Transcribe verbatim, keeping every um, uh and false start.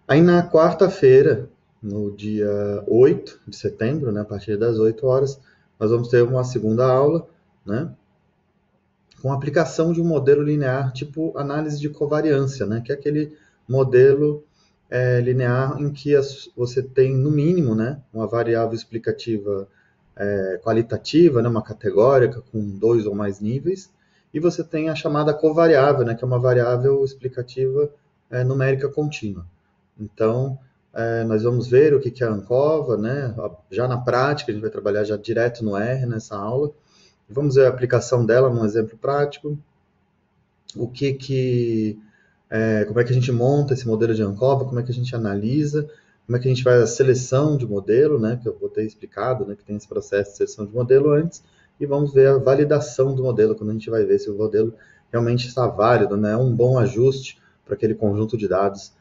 Aí na quarta-feira, no dia oito de setembro, né, a partir das oito horas, nós vamos ter uma segunda aula, né, com a aplicação de um modelo linear tipo análise de covariância, né, que é aquele modelo é, linear em que as, você tem, no mínimo, né, uma variável explicativa é, qualitativa, né, uma categórica com dois ou mais níveis, e você tem a chamada covariável, né, que é uma variável explicativa é, numérica contínua. Então, é, nós vamos ver o que é a ANCOVA, né, já na prática, a gente vai trabalhar já direto no R nessa aula. Vamos ver a aplicação dela num exemplo prático, o que que, é, como é que a gente monta esse modelo de ANCOVA, como é que a gente analisa, como é que a gente faz a seleção de modelo, né, que eu vou ter explicado, né, que tem esse processo de seleção de modelo antes, e vamos ver a validação do modelo, quando a gente vai ver se o modelo realmente está válido, né, é um bom ajuste para aquele conjunto de dados